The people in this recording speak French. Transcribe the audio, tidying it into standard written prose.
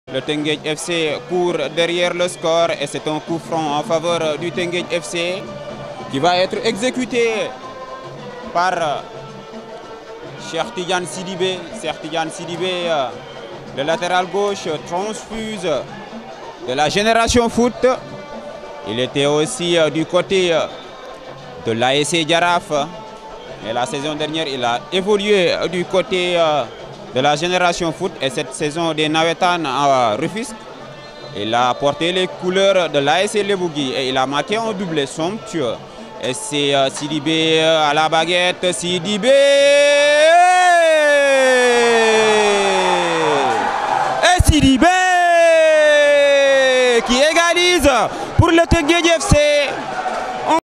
Le Teungueth FC court derrière le score et c'est un coup franc en faveur du Teungueth FC qui va être exécuté par Cheikh Tidiane Sidibé. Cheikh Tidiane Sidibé, le latéral gauche, transfuse de la Génération Foot. Il était aussi du côté de l'ASC Jaraaf. Et la saison dernière, il a évolué du côté de la Génération Foot. Et cette saison des Nawetan à Rufisque, il a porté les couleurs de l'ASC Lebougui et il a marqué un doublé somptueux. Et c'est Sidibé à la baguette. Sidibé! Et Sidibé qui égalise pour le Teungueth